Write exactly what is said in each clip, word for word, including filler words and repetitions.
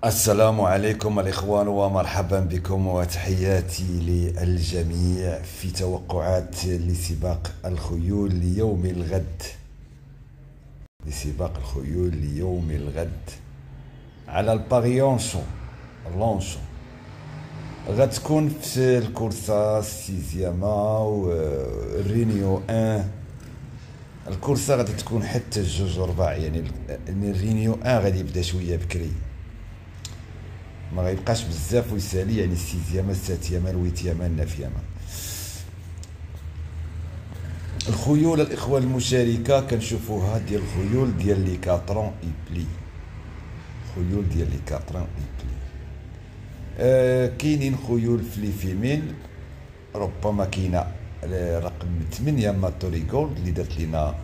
السلام عليكم الإخوان ومرحبا بكم وتحياتي للجميع في توقعات لسباق الخيول ليوم الغد لسباق الخيول ليوم الغد على الباريونشون لونشون. غتكون في الكورسة السيزياما والرينيو ان. الكورسة غادي تكون حتى الجوج وربع، يعني الرينيو ان غادي يبدا شوية بكري، ما غيبقاش بزاف ويسالي، يعني السيزياما الساتياما الويتياما النافياما. الخيول الاخوه المشاركه كنشوفوها ديال الخيول ديال لي كاترون ايبلي، خيول ديال لي كاترون ايبلي. آه كاينين خيول في لي فيميل، ربما كاينه رقم ثمانية ماتوري جولد اللي دارت لينا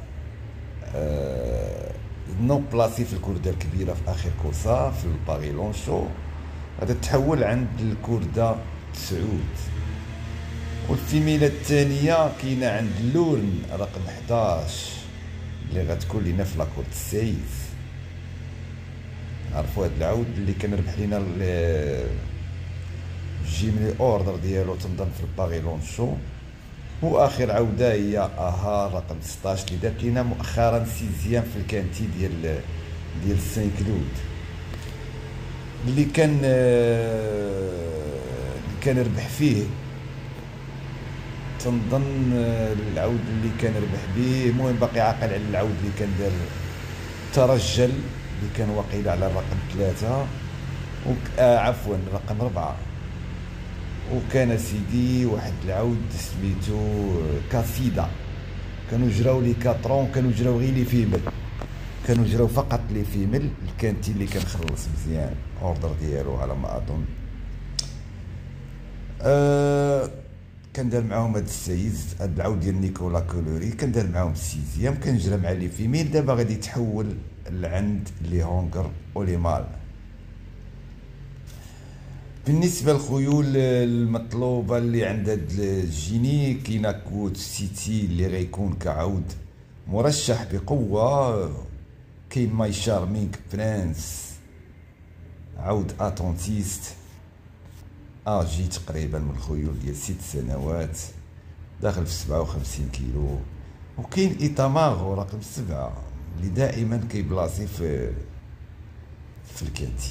آه نو بلاسي في الكورده الكبيره في اخر كورسه في الباغي لونشو، غادي تحول عند الكردة تسعود. والفيميلة الثانية كاينة عند اللورن رقم حداش اللي غتكون لينا في لاكورد السيف. عرفوا هاد العود اللي كان ربح لينا الجيمني اوردر ديالو تنظن في الباغي لونشو. واخر عودة هي اها رقم ستاش اللي دارت لينا مؤخرا سيزيام في الكانتي ديال ديال سان كلود، اللي كان اللي كان ربح فيه تنظن العود اللي كان ربح به. المهم باقي عاقل على العود اللي كان دار ترجل اللي كان واقيل على الرقم ثلاثة و... آه عفوا رقم أربعة. وكان سيدي واحد العود سميتو كاسيدا، كانوا جراو لي كاترون، كانوا جراو غير لي فيمل، كانوا جراو فقط لي فيمل. الكانتي اللي كان خلص مزيان اوردر ديالو على ما اظن. أه كان دار معاهم هاد السيز، هاد العود ديال نيكولا كولوري كان دار معاهم السيزيام، كان جرى مع لي فيميل. دابا غادي يتحول لعند لي هونغر ولي مال. بالنسبه للخيول المطلوبه اللي عند هاد الجيني، كاينه كوت سيتي اللي غيكون كعود مرشح بقوه، كاين ماي شارمينغ برانس عود اتونتيست اجي تقريبا من الخيول ديال ست سنوات داخل في سبعة وخمسين كيلو. وكاين ايتاماغو رقم سبعة اللي دائما كيبلاصي في في الكانتي.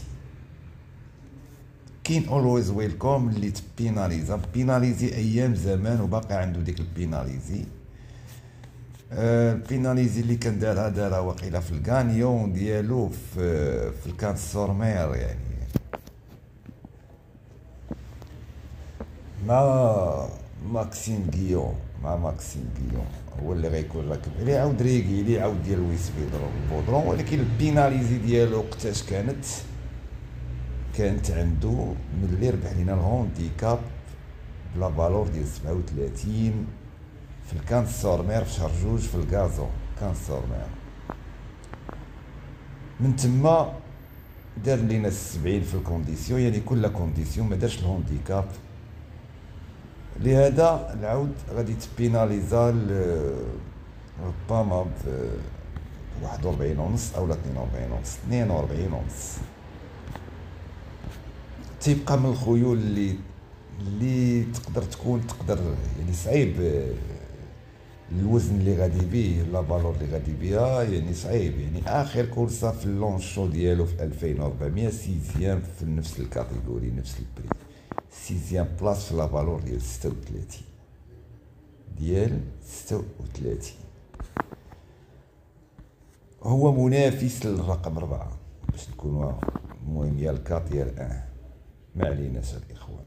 كاين اولويز ويلكم اللي تبيناليزا بيناليزي ايام زمان وباقي عنده ديك البيناليزي. أه البيناليزي اللي كان دارها دارها واقيلا في الكانيون ديالو في في الكان سورمير، يعني مع ماكسيم غيون مع ماكسيم غيون هو اللي غيكون راكب عليه. عاود ريغيلي عاود ديال ويس بيضرب البودرون، ولكن البيناليزي ديالو وقتاش كانت كانت عنده ملي ربح لينا الهونديكاب بلا فالور ديال سبعة وثلاثين في الكان سورمير في شهر جوج في الكازو كان سورمير. من تما دار لينا السبعين في الكونديسيون، يعني كل كونديسيون ما دارش الهونديكاب. لهذا العود غادي تبيناليزا ربما ب واحد وربعين ونص او اثنين وربعين ونص اثنين وربعين ونص. تيبقى من الخيول اللي اللي تقدر تكون تقدر يعني صعيب الوزن اللي غادي بيه لا فالور اللي غادي بيها، يعني صعيب. يعني اخر كورسه في اللونشو ديالو في ألفين وأربعمية سيزيام في نفس الكاتيجوري نفس البري، سيزيام بلاص في لا فالور ديال ستة وثلاثين ديال ستة وثلاثين. هو منافس للرقم أربعة باش نكونوا المهم يا الكات يا الان، ما عليناش الاخوان.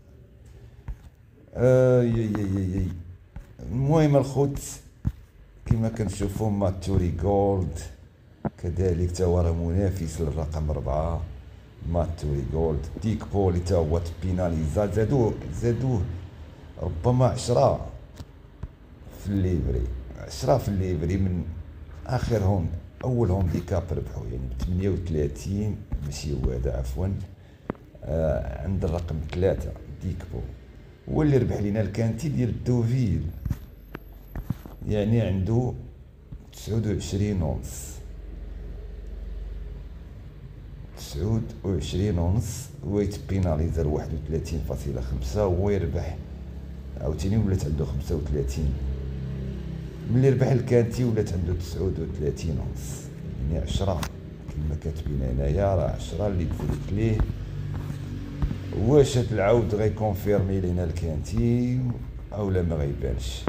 آه يي يي يي. المهم الخوت كما كنشوفوا ماتوري جولد كذلك تا هو راه منافس للرقم أربعة. ماتوري جولد ديك بولي تا هو تبيناليزا، زادوه زادوه ربما عشرة في الليفري، عشرة في الليفري من اخر هون اول هونديكاب ربحو، يعني ب ثمانية وثلاثين ماشي هو هذا عفوا. آه عند الرقم ثلاثة ديكبو هو اللي ربح لينا الكانتي ديال دوفيل، يعني عنده تسعة وعشرين ونص تسعود وعشرين ونص، هو يتبيناليزا لواحد وثلاثين فاصلة خمسة، وهو يربح عاوتاني ولات عنده خمسة وثلاثين. ملي ربح الكانتي ولات عنده تسعود وثلاثين ونص، يعني عشرة كما كاتبين هنايا، راه عشرة اللي تزيدت ليه. واش هاد العود غيكونفيرمي لينا الكانتي اولا ما غيبانش،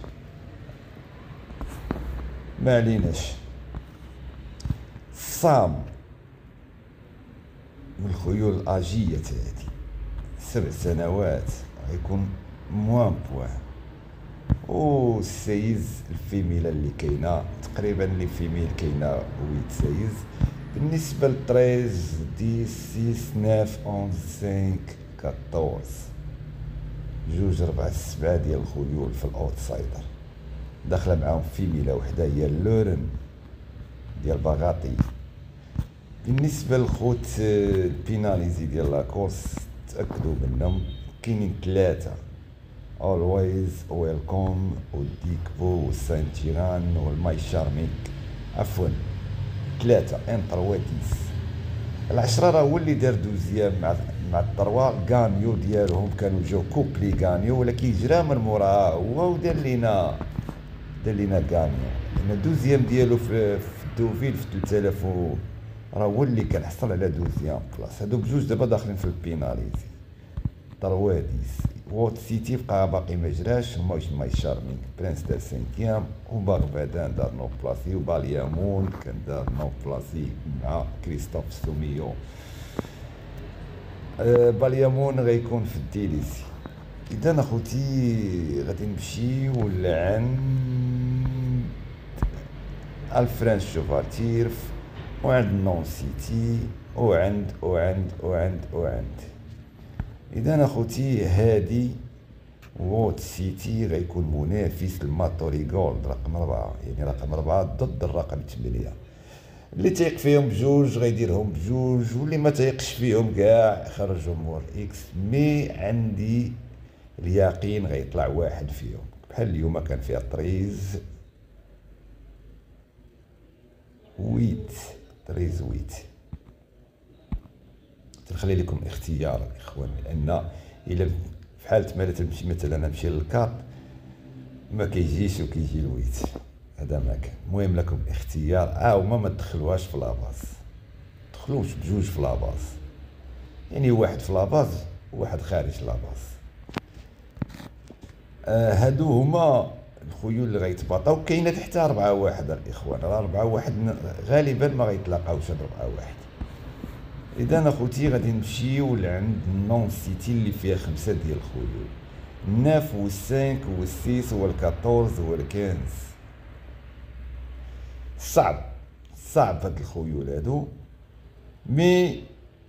ما عليناش. الصام من الخيول الاجيه هادي، سبع سنوات غيكون موان بوان. و السيز الفيميله اللي كاينه تقريبا، اللي فيميل كاينه ويت سيز. بالنسبه ل تريز دي سيس ناف اونز سانك كاطورز، جوج ربعة سبعة ديال الخيول في الاوتسايدر، داخله معاهم فيميله وحده هي اللورن ديال باغاطي. بالنسبه للخوت البيناليزي ديال لاكورس تاكدوا منهم، كاينين ثلاثه: always welcome والديكبو والسانتيران والماي شارميك، عفوا ثلاثه ان تروا ديس. العشرة راه هو اللي دار دوزيام مع مع التروا، غانيو ديالهم كانوا جاو كوبلي غانيو، ولكن جرا من موراها هو ودار لينا دار لينا غانيو، لان دوزيام ديالو في الدوفيل في ثلاثة آلاف، راه هو اللي كان حصل على دوزيام بلاص. هادو بجوج دابا داخلين في البيناليزي. تروا ديس ووت سيتي بقى باقي ما جراش، موش ماي شارمينغ برنس دار سانكيام، وباغبادان دار نو بلاسي، وباليامون كان دار نو بلاسي مع كريستوف سوميو. أه باليامون غيكون في الديليسي. اذا اخوتي غادي نمشيو لعند الفرنش شوفاتير وعند نون سيتي وعند وعند وعند وعند اذا اخوتي هادي ووت سيتي غيكون منافس للماتوري جولد رقم ربعة، يعني رقم ربعة ضد الرقم ثمانية. اللي تيق فيهم بجوج غيديرهم بجوج، واللي ما تيقش فيهم كاع خرجوا مور اكس. مي عندي اليقين غيطلع واحد فيهم، بحال اليوم كان فيها طريز ويت طريز ويت. تنخلي لكم اختيار الاخوان، لان الا في حاله ما تمشي مثلا نمشي للكاب ما كيجيش وكيجي الويت، هذا ما كان. المهم لكم اختيار، اه وما ما تدخلوهاش في لاباز، تدخلوش بجوج في لاباز، يعني واحد في لاباز وواحد خارج لاباز. آه هادو هما الخيول اللي غيتباطاو. كاينه حتى أربعة واحد الاخوان، راه أربعة واحد غالبا ما غيتلاقاوش هاد أربعة واحد. اذا اخوتي غادي نمشيو لعند نون سيتي اللي فيها خمسه ديال الخيول، الناف والسانك والسيس والكاطورز والكنز. صعب صعب هاد الخيول هادو، مي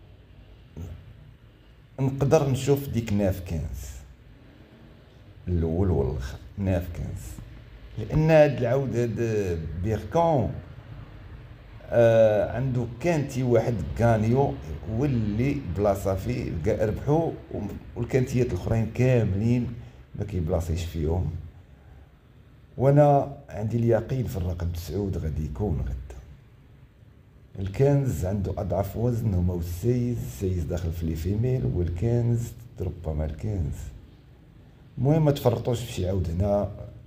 نقدر نشوف ديك ناف كنز الاول والاخر، ناف كنز، لان هاد العود هاد بيركون آه عنده كانتي واحد كانيو هو اللي بلاصه فيه ربحوا، والكانتيات الاخرين كاملين ما كيبلاصيش فيهم. وانا عندي اليقين في الرقم تسعود غادي يكون غدا. الكنز عنده اضعف وزن هما السيز، السيز داخل في لي فيميل، والكنز ربما الكنز. المهم ما تفرطوش في شي عود هنا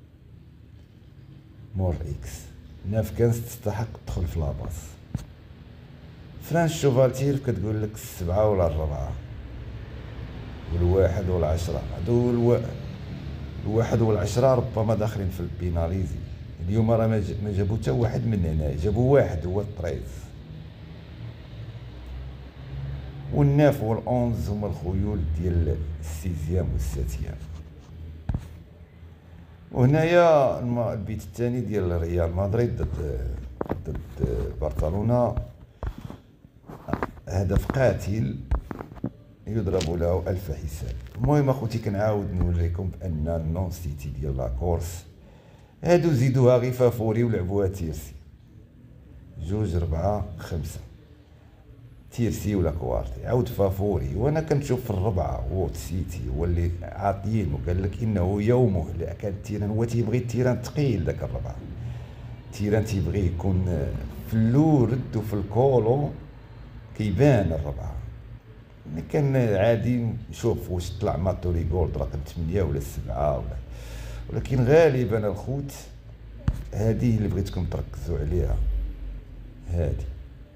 مور اكس. ناف كنز تستحق تدخل في لاباس. فرانش شوفالتير كتقول لك السبعة ولا الربعة والواحد والعشرة، هادو الو... الواحد والعشرة ربما داخلين في البيناليزي. اليوم راه ما جابو حتى واحد من هنا، جابو واحد هو الطريز. والناف والأونز هما الخيول ديال السيزيام والساتيام. وهنايا البيت الثاني ديال ريال مدريد ضد ضد برشلونة، هدف قاتل يضرب له ألف حساب. المهم اخوتي كنعاود نوريكم بان نون سيتي ديال لاكورس هادو زيدوها غير فافوري ولعبوها تيرسي، جوج ربعة خمسة تيرسي ولا كوارتي عاود فافوري. وانا كنشوف في الربعة ووت سيتي هو اللي عاطيين، وقال لك انه يومه. لا كان التيران هو تيبغي التيران ثقيل، داك الربعة التيران تيبغي يكون في اللورد وفي الكولو كيبان الربعة. ملي كان عادي نشوف واش طلع ماتوري جولد رقم ثمانية ولا سبعة ولا، ولكن غالبا الخوت هذه اللي بغيتكم تركزوا عليها. هذه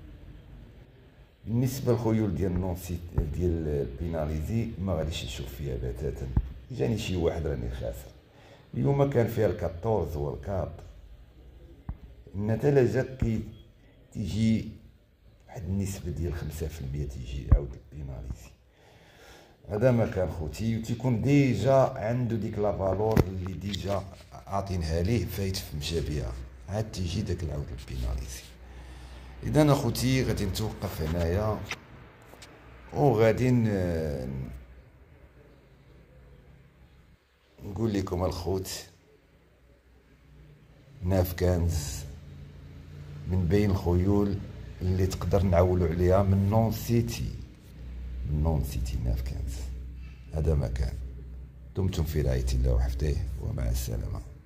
بالنسبه للخيول ديال نونسي ديال البيناليزي ما غاديش نشوف فيها بتاتا. جاني شي واحد راني خاسر. اليوم كان فيها الكاطورز والكاط، النتائج كي تيجي واحد النسبه ديال خمسة في المية تيجي عاود البيناليزي. هذا ما كان خوتي، وتيكون ديجا عنده ديك لا فالور اللي ديجا عاطينها ليه فايت في مشابهه، عاد تيجي داك العاود البيناليزي. اذا اخوتي غادي نتوقف هنايا وغادي نقول لكم الخوت ناف كانز من بين الخيول اللي تقدر نعولوا عليها من نون سيتي، من نون سيتي ناف كانز. هذا ما كان. دمتم في رعاية الله وحفظه، ومع السلامة.